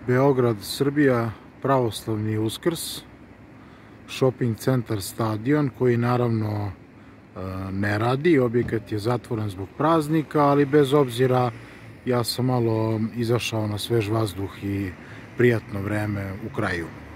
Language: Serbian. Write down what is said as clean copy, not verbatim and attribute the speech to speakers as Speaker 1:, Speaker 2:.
Speaker 1: Beograd, Srbija, pravoslavni Uskrs, shopping centar Stadion, koji naravno ne radi, objekat je zatvoren zbog praznika, ali bez obzira ja sam malo izašao na svež vazduh i prijatno vreme u kraju.